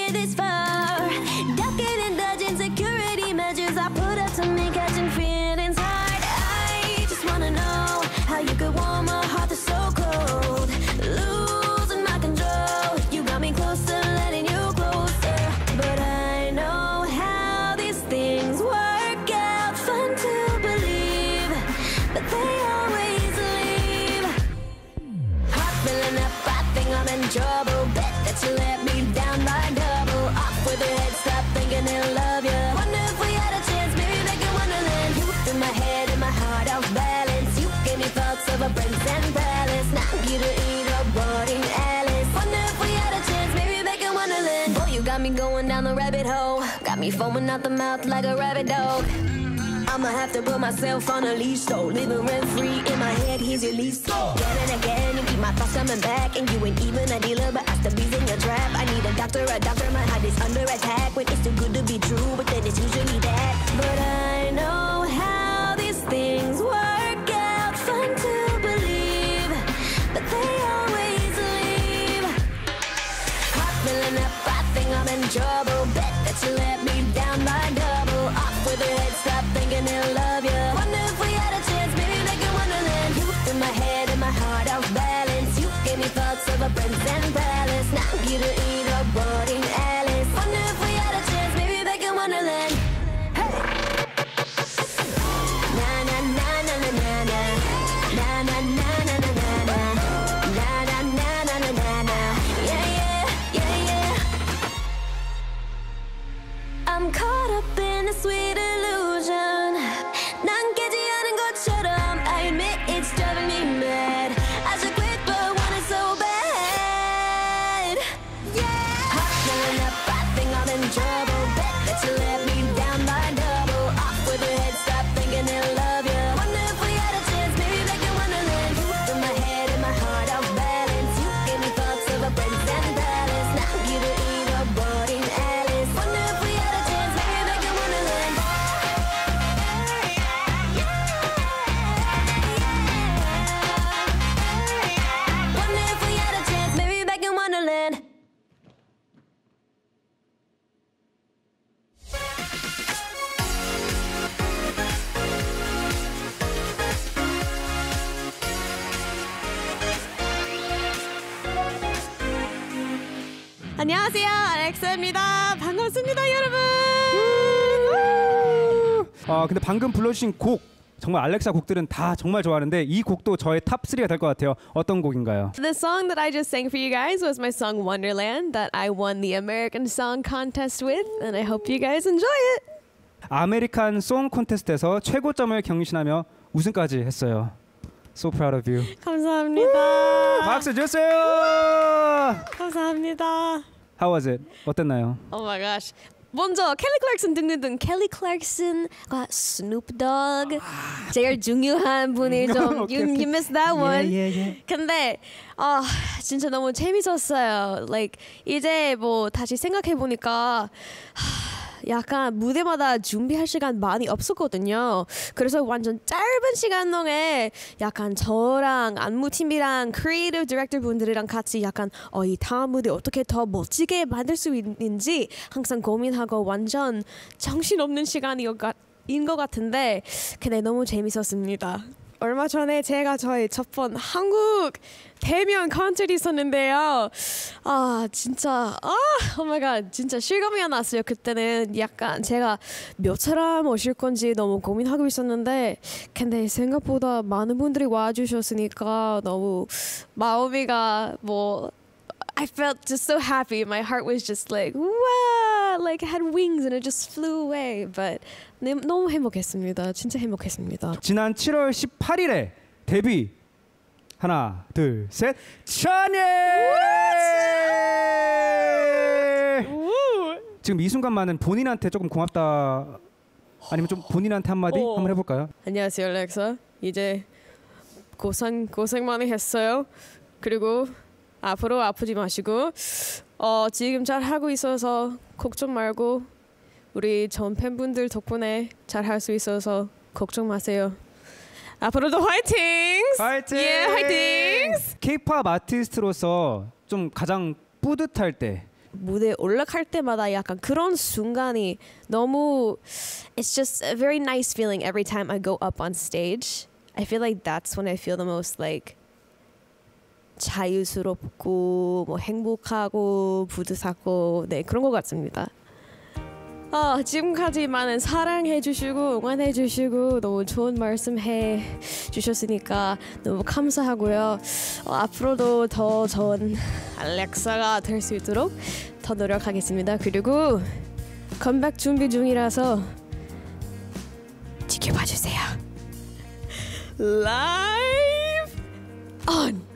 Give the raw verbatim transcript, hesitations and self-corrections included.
it this far. Ducking and dodging security measures I put up to me, catching feelings hard. I just wanna know how you could warm a heart that's so cold. Losing my control, you got me closer, letting you closer. But I know how these things work out. Fun to believe, but they always leave. Heart filling up, I think I'm in trouble. Bet that you let me down by double. Off with your head, stop thinking they'll love you. Wonder if we had a chance, maybe they can wonderland. You threw my head and my heart off balance. You gave me thoughts of a prince and palace. Now you to eat a boarding Alice. Wonder if we had a chance, maybe they can wonderland. Boy, you got me going down the rabbit hole. Got me foaming out the mouth like a rabbit dog. I'ma have to put myself on a leash, so living rent free in my head. Here's your lease. Again and again, you keep my thoughts coming back, and you ain't even a dealer, but I still be in your trap. I need a doctor, a doctor. My heart is under attack. When it's too good to be true, but then it's usually that. But I know how these things work out. Fun to believe, but they always leave. Heart filling up, I think I'm in trouble. Bet that you let me down by double. Off with your head, stop thinking they'll love you. Wonder if we had a chance, maybe they can wonderland. You threw my head and my heart off balance. You gave me thoughts of a prince and palace. Now you to eat a boarding Alice. Wonder if we had a chance, maybe they can wonderland. Hey! Na na na na na na na. Na na na na na na na. Na na na na na na na. Yeah yeah yeah yeah. I'm caught up in a sweet illusion. 난 깨지 않은 것처럼. I admit it's driving me mad. I should quit but want it so bad. Yeah. Heart filling up, I think I'm in trouble. Bet that you let me down by double. Off with your head, stop thinking they'll love you. Wonder if we had a chance, maybe they can wonderland. You threw my head and my heart off balance. You gave me thoughts of a prince and palace. Now you to eat a boarding Alice. Wonder if we had a chance, maybe they can wonderland. Wonder if we had a chance, maybe back in Wonderland. 안녕하세요, 알렉스입니다. 반갑습니다, 여러분. 어, 근데 방금 불러주신 곡 정말 알렉사 곡들은 다 정말 좋아하는데 이 곡도 저의 탑 쓰리가 될 것 같아요. 어떤 곡인가요? The song that I just sang for you guys was my song Wonderland that I won the American Song Contest with, and I hope you guys enjoy it. 아메리칸 송 콘테스트에서 최고점을 경신하며 우승까지 했어요. So proud of you. 감사합니다. 박수 주세요. 감사합니다. How was it? 어땠나요? Oh my gosh. 먼저 켈리 클락슨 듣는 등 켈리 클락슨과 스눕 도그 제일 중요한 분이 좀 오케이, you, 오케이. you missed that one. 예, 예, 예. 근데 아 진짜 너무 재밌었어요. Like 이제 뭐 다시 생각해 보니까 약간 무대마다 준비할 시간 많이 없었거든요. 그래서 완전 짧은 시간 동안 약간 저랑 안무팀이랑 크리에이티브 디렉터 분들이랑 같이 약간 어, 이 다음 무대 어떻게 더 멋지게 만들 수 있는지 항상 고민하고 완전 정신없는 시간인 것 같은데 근데 너무 재밌었습니다. 얼마 전에 제가 저희 첫 번 한국 대면 콘서트 있었는데요. 아 진짜 아 오마이갓 진짜 실감이 났어요. 그때는 약간 제가 몇 사람 오실 건지 너무 고민하고 있었는데 근데 생각보다 많은 분들이 와주셨으니까 너무 마음이가 뭐 I felt just so happy. My heart was just like wow, like it had wings and it just flew away. But 너무 행복했습니다. 진짜 행복했습니다. 지난 칠월 십팔일에 데뷔 하나 둘 셋 천예 지금 이 순간만은 본인한테 조금 고맙다 아니면 좀 본인한테 한마디 어. 한번 해볼까요? 안녕하세요, 알렉사. 이제 고생 고생 많이 했어요. 그리고 앞으로 아프지 마시고 어, 지금 잘 하고 있어서 걱정 말고 우리 전 팬분들 덕분에 잘 할 수 있어서 걱정 마세요. 앞으로도 화이팅! 화이팅! 예, 화이팅! K-팝 아티스트로서 좀 가장 뿌듯할 때 무대에 올라갈 때마다 약간 그런 순간이 너무 it's just a very nice feeling every time I go up on stage. I feel like that's when I feel the most like 자유스럽고 뭐 행복하고 뿌듯하고 네 그런 것 같습니다. 아, 지금까지 많은 사랑해 주시고 응원해 주시고 너무 좋은 말씀 해 주셨으니까 너무 감사하고요. 어, 앞으로도 더 좋은 알렉사가 될 수 있도록 더 노력하겠습니다. 그리고 컴백 준비 중이라서 지켜봐 주세요. 라이브 on.